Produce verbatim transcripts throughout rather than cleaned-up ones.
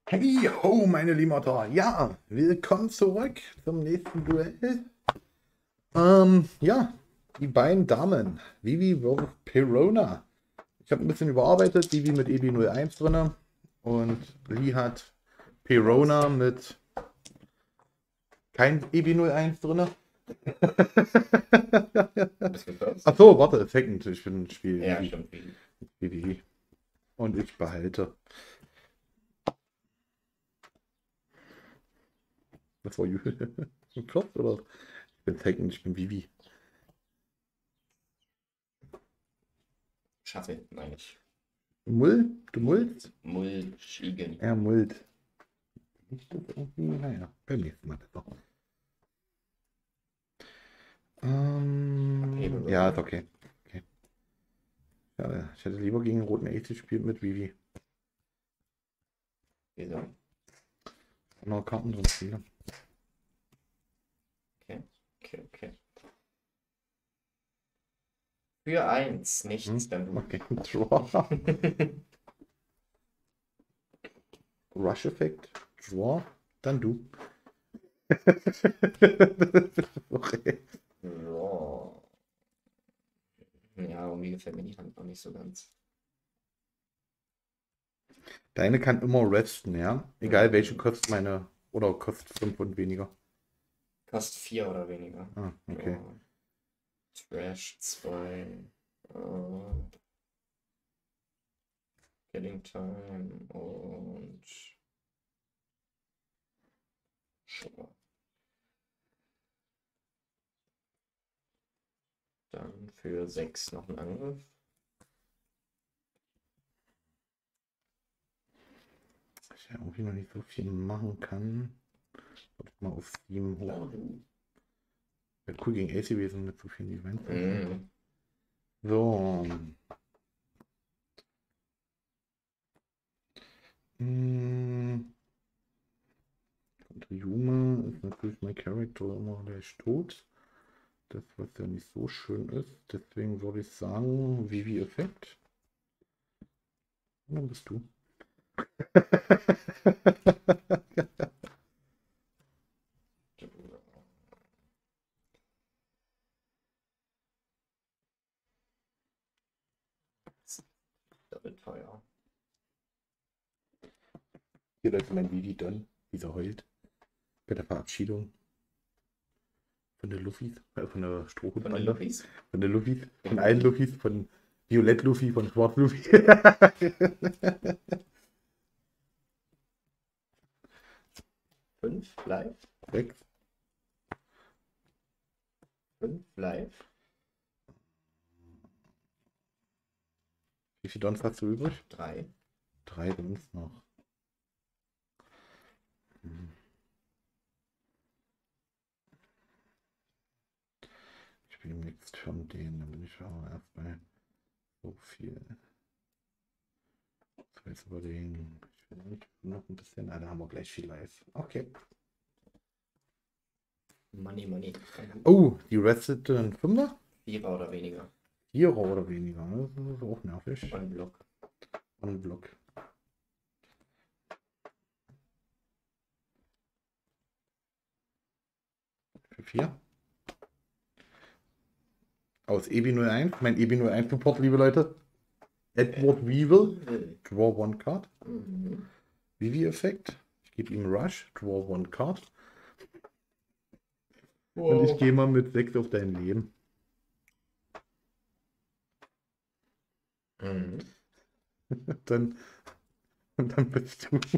Hey ho, meine Limata. Ja, willkommen zurück zum nächsten Duell. Ähm, ja, die beiden Damen, Vivi versus Perona. Ich habe ein bisschen überarbeitet, Vivi mit E B null eins drin und Lee hat Perona mit kein E B null eins drin. Achso, warte, Second, ich bin Spiel Ja, Vivi. stimmt. Vivi. Und ich behalte. Das war First oder? Ich bin Second, ich bin Vivi. Schaffe, meine ich. Mull? Du mullst? Mulchigen. Er mullt. Nicht das irgendwie? Naja, beim nächsten Mal besser. Ähm, Okay, ja, ist okay. okay. Ja, ich hätte lieber gegen roten Ace gespielt mit Vivi. Wieso? Noch Karten drin viele. Okay, okay, okay. Für eins, nichts, Hm? dann du. Okay, Draw. Rush Effekt. Draw. Dann du. Okay. So. Ja, irgendwie gefällt mir die Hand noch nicht so ganz. Deine kann immer resten, ja? Egal welche kostet meine. Oder kostet fünf und weniger. Kostet vier oder weniger. Ah, okay. So. Trash zwei. Uh, Killing Time und Sugar. Dann für sechs noch ein Angriff. Ich ja irgendwie noch nicht so viel machen kann. Ich mal auf sieben hoch. Dann du. Wäre cool gegen Ace gewesen mit so vielen Events. Mm. So. Hm. Yuma ist natürlich mein Charakter immer gleich tot. Das, was ja nicht so schön ist. Deswegen würde ich sagen, Vivi-Effekt. Und dann bist du. Doppelt teuer. Hier läuft mein Vivi dann, wie er heult. Bei der Verabschiedung. Von der Luffys, äh, von der Strohhutbande. Von den Luffys? Von der Luffys, von allen Luffys, von Violett Luffy, von Schwarz Luffy. Fünf live? Sechs. Fünf live? Wie viel Dons hast du übrig? Drei. Drei Dons noch. Hm. Ich bin nichts von denen, dann bin ich aber erst bei so viel. So, jetzt überlegen. Ich will nicht noch ein bisschen. Ah, da haben wir gleich viel live. Okay. Money, money. Oh, die Rested ein Fünfer? Vierer oder weniger. Vierer oder weniger. Das ist auch nervig. On Block. On Block. Für vier. Aus E B null eins. Mein E B null eins Support, liebe Leute. Edward Weevil. Draw one card. Mhm. Vivi-Effekt. Ich gebe ihm Rush. Draw one card. Wow. Und ich gehe mal mit sechs auf dein Leben. Mhm. Dann, und dann bist du.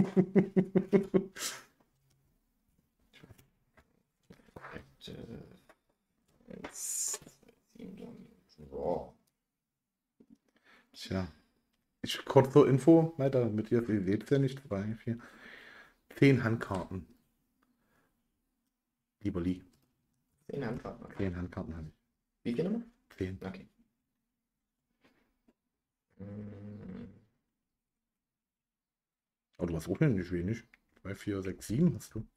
Wow. Tja. Ich kurz zur Info, weiter mit dir, ihr seht es ja nicht. Zwei, vier. Zehn Handkarten. Lieber Lee. Zehn Handkarten. Zehn Handkarten habe ich. Wie viel nochmal? Zehn. Okay. Mhm. Aber du hast auch nicht wenig. Zwei, vier, sechs, sieben hast du.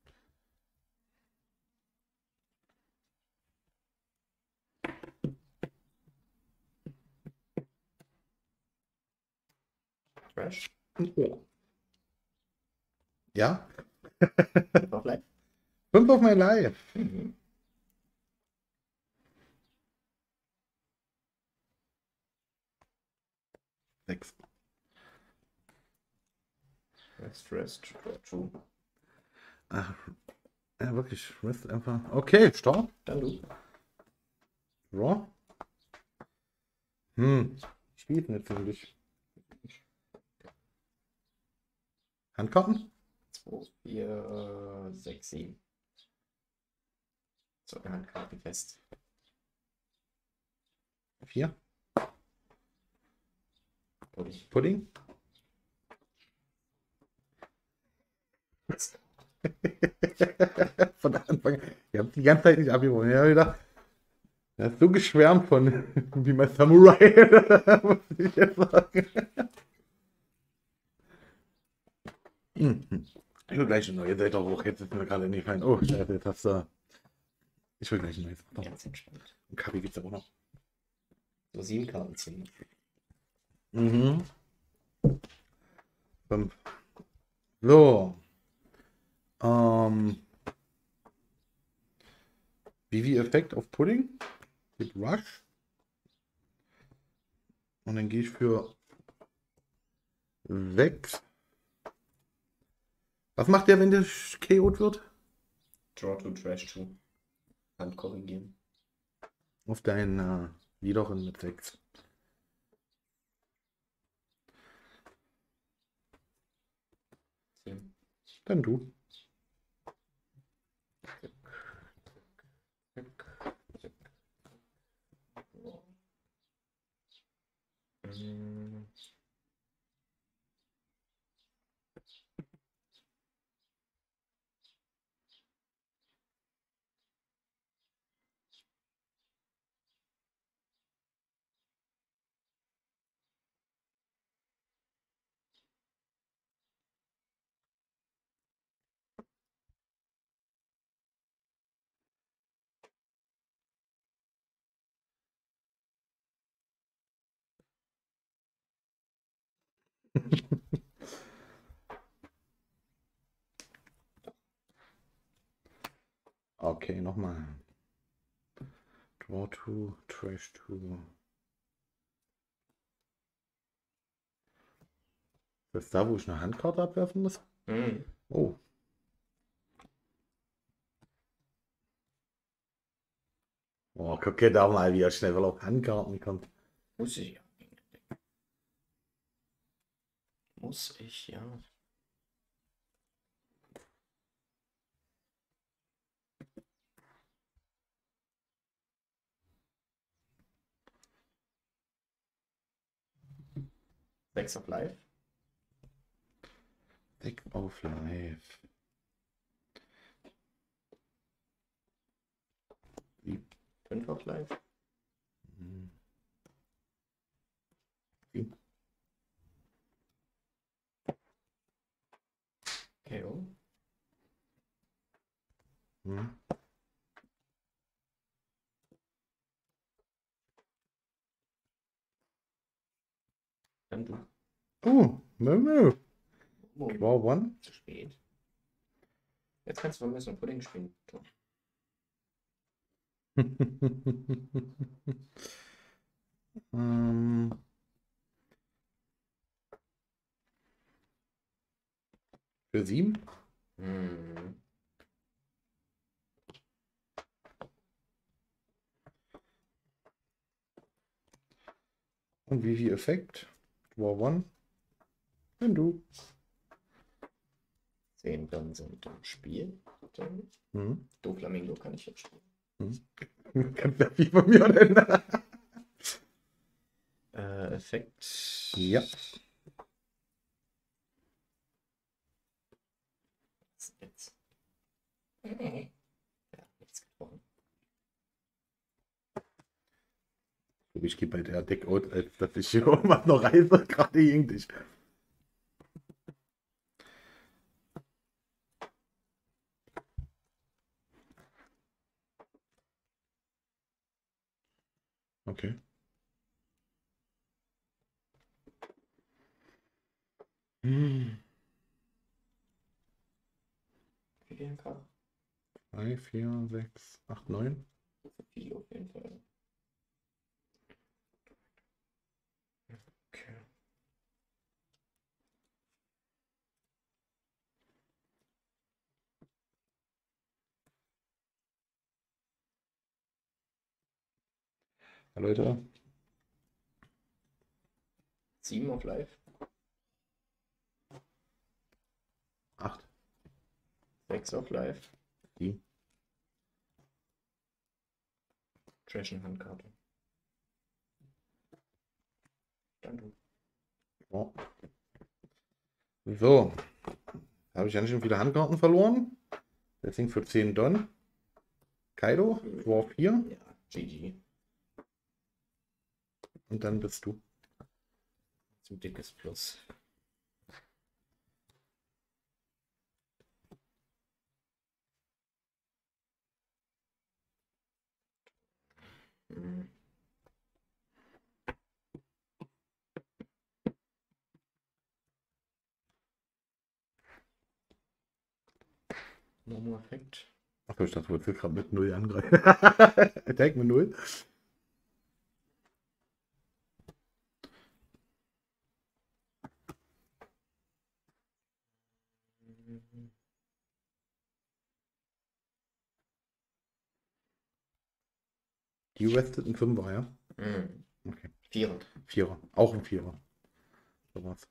Trash. Oh. Ja? Fünf auf Live. Fünf auf mein Live. Mhm. Sechs. Rest, rest, true. Ach, ja, wirklich. Rest einfach. Okay, Start. Dann du. Draw. Hm. Spielt nicht wirklich. Handkarten? zwei, vier, sechs, sieben. So, eine Handkarte fest. Vier. Pudding. Pudding. Von Anfang an. Ich habe die ganze Zeit nicht abgeholt. Ich habe gedacht, er ist so geschwärmt von wie mein Samurai. Muss ich jetzt sagen. Mhm. Ich will gleich ein neues. Ihr seid doch hoch. Jetzt ist mir gerade nicht fein. Oh, scheiße, jetzt hast du. Ich will gleich ein neues. Doch. Ganz entspannt. Ein Kaffee gibt's auch noch. So sieben Karten ziehen. Mhm. Fünf. So. Ähm. Vivi-Effekt auf Pudding. Mit Rush. Und dann gehe ich für sechs. Was macht der, wenn der K O'd wird? Draw to trash to. Hand korrigieren. Auf deinen äh, Wiederin mit sechs. Sieben. Dann du. Mm, Okay, nochmal. Draw to, Trash to. Das ist da, wo ich eine Handkarte abwerfen muss? mm. Oh. Oh, guck dir da mal, wie er schnell auf Handkarten kommt. Muss ich ja. Muss ich ja. Sechs auf Live. Deck auf Live. Wie? Fünf auf Live. Hm. Wie? K O. Hm. Dann du. Oh, no, no. Oh, Draw one. zu spät. Jetzt kannst du vermissen und Pudding spielen. So. ähm. Für sieben. Hm. Und wie viel Effekt? Draw one. Wenn du. Zehn dann sind im Spiel. Dann Hm. Do Flamingo kann ich jetzt spielen. Hm. Kannst ja viel von mir denn? Äh, Effekt. Ja. Was ist jetzt? Ja, nichts gebrochen. Ich gehe bei der Deck out, als dass ich hier irgendwas noch reiße, gerade gegen dich. Okay. Hm. Handkarten. drei, vier, sechs, acht, neun. Viel auf jeden Fall. Okay. Ja, Leute. Sieben auf live. acht. Sechs auf live. sieben. Trash und Handkarte. Dann du. Ja. So. Habe ich ganz schön viele Handkarten verloren. Deswegen für zehn Don. Kaido, Draw vier. Ja, G G. Und dann bist du. Zum dickes Plus. Hm. Momo-Effekt. Achso, ich dachte, du wolltest gerade mit null angreifen. Attack mit null. Die restet ein Fünfer, ja? Hm. Okay. Vierer. Vierer. Auch ein Vierer. So was.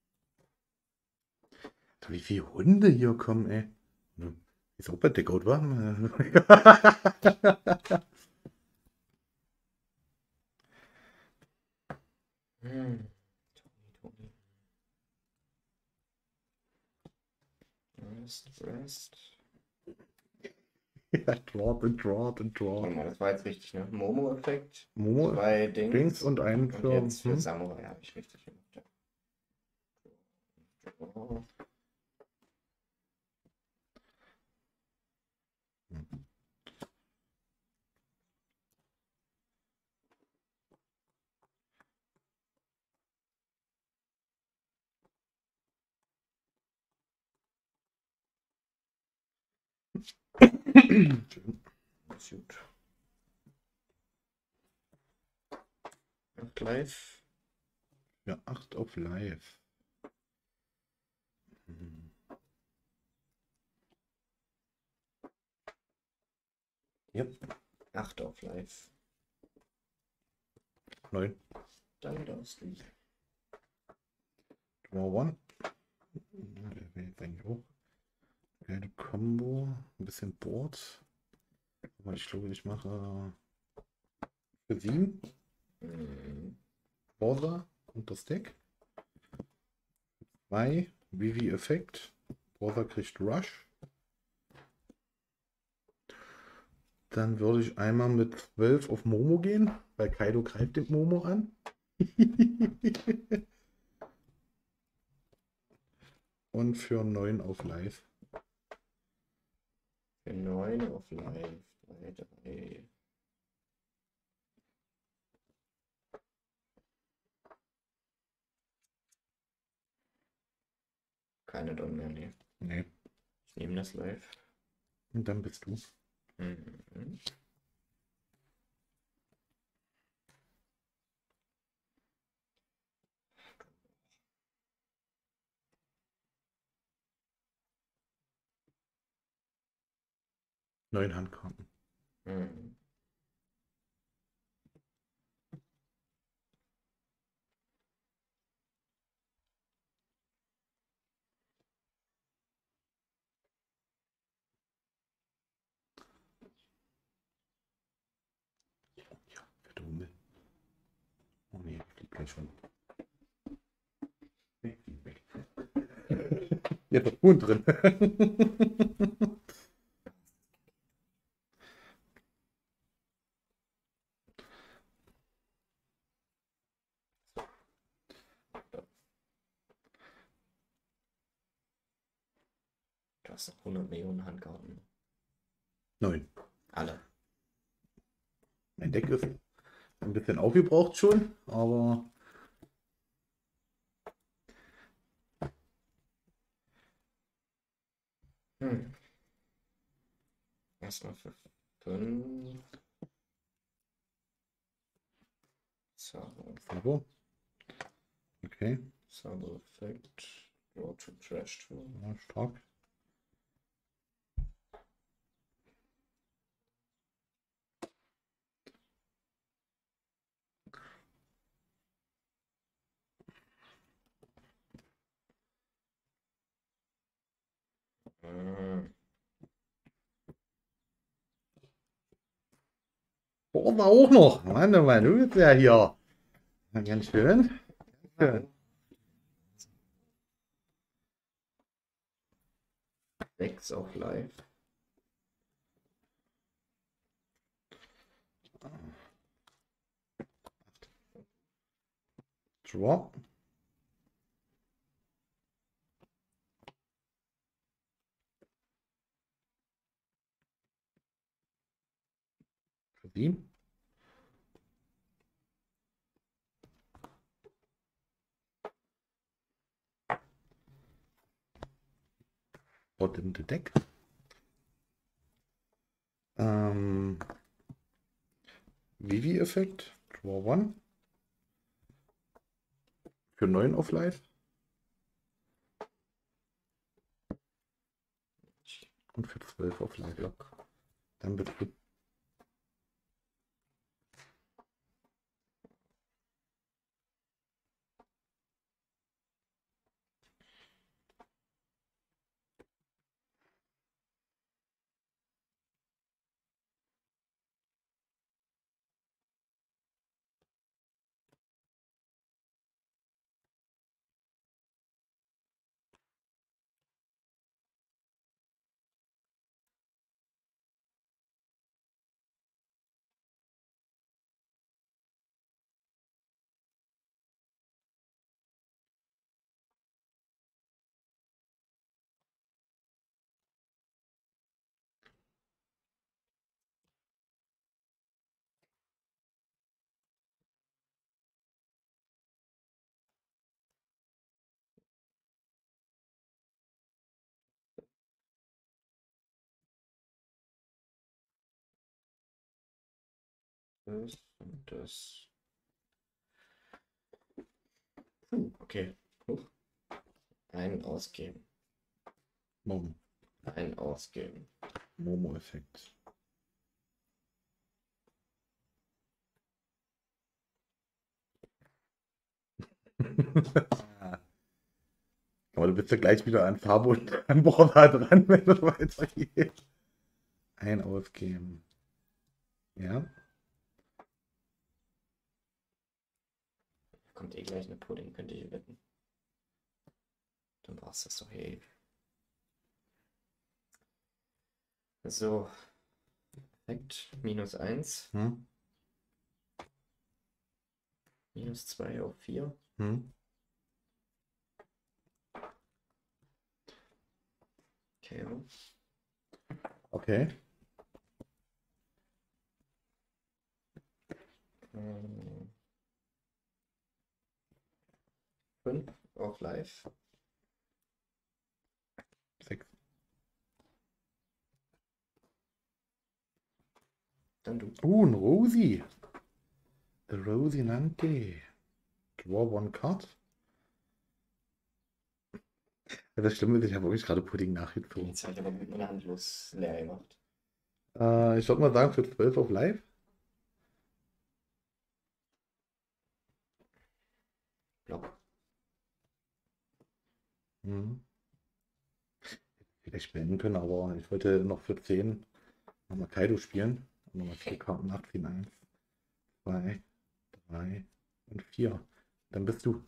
Wie viele Hunde hier kommen, ey. Ist auch bei Deckout, wa? Hm. Toni, Toni. Rest, rest. Ja, draw and draw and draw. Warte mal, das war jetzt richtig, ne? Momo-Effekt. Momo, Zwei Dings. Dings und einen Und für. jetzt für Hm? Samurai habe ich richtig gemacht. Ja. Oh. Ist gut. Und live. Ja, acht auf live. Hm. Yep. acht auf live. neun. Dann darfst du. Draw one. Ja, der will jetzt eigentlich auch. Geile Combo. Ein bisschen Board. Aber ich glaube, ich mache für sieben. Mhm. Border und das Deck. zwei. Vivi-Effekt. Border kriegt Rush. Dann würde ich einmal mit zwölf auf Momo gehen, weil Kaido greift den Momo an. Und für neun auf live. Für neun auf live. drei, drei. Keine Don mehr, nee. Nee. Ich nehme das live. Und dann bist du. Mhm. Neun Handkarten. Mhm. Ja, fette Hummel. Oh nee, fliegt gleich schon. Weg, fliegt weg. Jetzt hat Huhn drin. Du hast noch hundert Millionen Handkarten. Neun. Alle. Mein Deck ist ein bisschen aufgebraucht schon, aber Hm. Erstmal für fünf. Sabo. Sabo. Okay. Sabo Effekt. Draw to Trash Tool. Ja, stark. Hm. Boah, war auch noch. Mann, oh Mann, du bist ja hier. Na, ganz schön. Schön. Sechs auf Live. Draw. Für sieben. Bottom the deck. Ähm, Vivi-Effekt. Draw one. Für neun auf Live. Und für zwölf auf Live. Block. Dann bitte. Das und das. Puh, okay. Huch. Einen ausgeben. Momo. Einen ausgeben. Momo-Effekt. Aber du bist ja gleich wieder an Farbe und an Borda dran, wenn du weitergehst. Ein ausgeben. Ja. Kommt eh gleich eine Pudding, könnte ich wetten. Dann brauchst du das doch eh. So. Effekt. Minus eins. Hm? Minus zwei auf vier. Hm? K O. Okay. Ähm, fünf auf Live. Sechs. Dann du. Uh, ein Rosi. The Rosinante. Draw one card. Ja, das Schlimme ist, ich habe wirklich gerade Pudding nachgezogen. Jetzt habe ich aber mit meiner Hand los leer gemacht. Äh, ich würde mal sagen, für zwölf auf Live. Block. Mhm. Vielleicht spenden können, aber ich wollte noch für zehn nochmal Kaido spielen. Und nochmal vier Karten nachziehen. Eins, zwei, drei und vier. Dann bist du.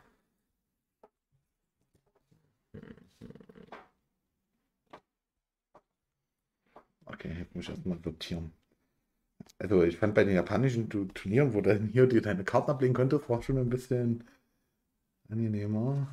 Okay, jetzt muss ich erstmal sortieren. Also ich fand bei den japanischen Tu- Turnieren, wo dann hier dir deine Karten ablegen konntest, war schon ein bisschen angenehmer.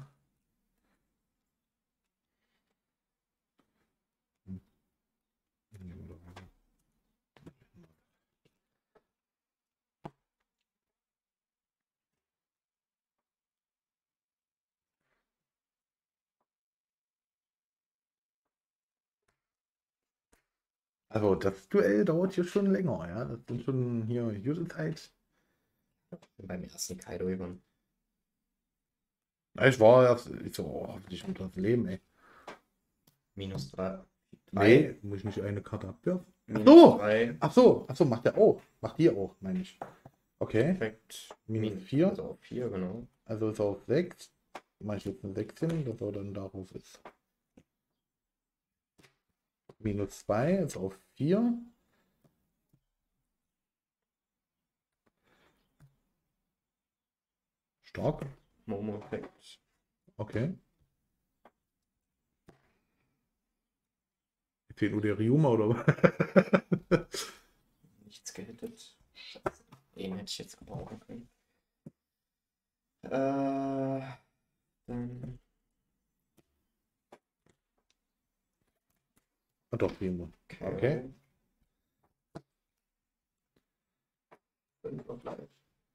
Also das Duell dauert hier schon länger, ja. Das sind schon hier gute Zeit. Beim ersten Kaido gewonnen. Ich war erst, ich so, oh, hoffentlich mit das Leben, ey. Minus drei. Nee, muss ich nicht eine Karte abwerfen? Minus So! drei. Ach so, ach so, macht der auch. Macht die auch, meine ich. Okay. Perfekt. Minus vier. Also auf vier, genau. Also ist auf sechs. Mach ich jetzt eine sechs hin, dass er dann darauf ist. Minus zwei ist auf vier. Stark. Momo-Effekt. Okay. Jetzt fehlt nur der Ryuma oder was? Nichts gehittet. Scheiße. Den hätte ich jetzt gebrauchen können. Äh, dann. Ah, doch, Ryuma. Okay. Okay. fünf auf Live.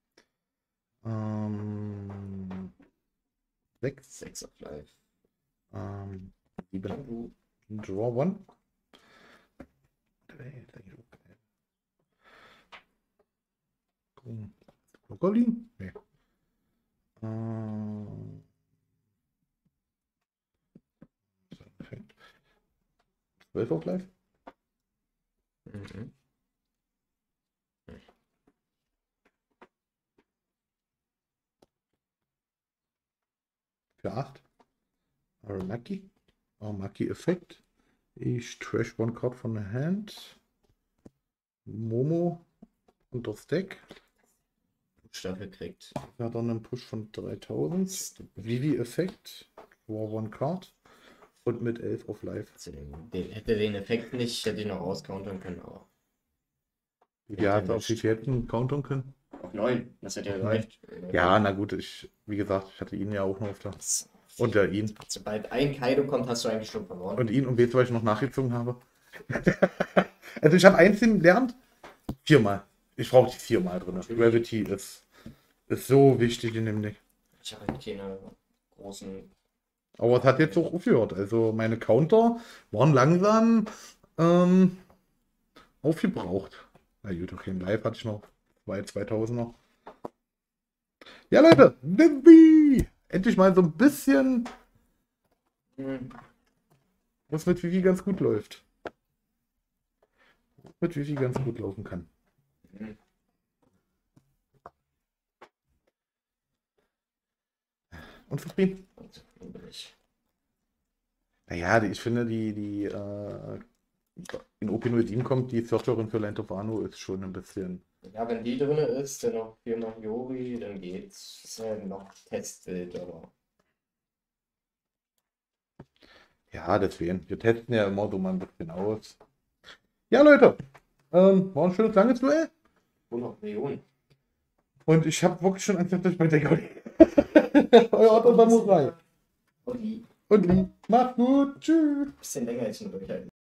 Ähm, sechs. sechs auf Live. Ähm, sieben. Django. Draw one. Golin? Nee. Ähm, so, perfekt. zwölf auf Live? Mhm. Für acht. Aramaki. Aramaki Effekt. Ich trash one card von der Hand. Momo und das Deck. Staffel kriegt. Er hat dann einen Push von dreitausend. Vivi Effekt. Draw one card. Und mit elf auf Live. Also den, den, hätte den Effekt nicht, hätte ich noch auscountern können, aber. Ja, hat auf wie viel hätten countern können? Auf neun, das hätte ja gereicht. Ja, na gut, ich, wie gesagt, ich hatte ihn ja auch noch auf der. Und ja, ihn. Sobald ein Kaido kommt, hast du eigentlich schon verloren. Und ihn und weißt du, was ich noch nachgezogen habe? Also ich habe eins gelernt. Viermal. Ich brauche die viermal drin. Gravity ist, ist so wichtig in dem Deck. Ich habe halt keine großen. Aber es hat jetzt auch aufgehört. Also meine Counter waren langsam ähm, aufgebraucht. Na gut, okay, live hatte ich noch zwei zweitausender. Ja, Leute, Vivi! Endlich mal so ein bisschen, Hm. was mit Vivi ganz gut läuft. Mit Vivi ganz gut laufen kann. Hm. Unzufrieden? Unzufrieden bin ich. Naja, die- ich finde, die, die äh, in O P null sieben kommt, die Searcherin für Land of Wano ist schon ein bisschen. Ja, wenn die drin ist, dann noch viermal Yori, dann geht's. Das ist ja noch Testbild, aber. Ja, deswegen. Wir testen ja immer so mal ein bisschen aus. Ja, Leute, ähm, war ein schönes langes Duell. hundert Millionen. Und ich habe wirklich schon Angst, dass ich bei der Gaudi. Euer Otto Samurai. Und die Und Lee. Macht's gut. Tschüss. bisschen länger als ein Rückhalt.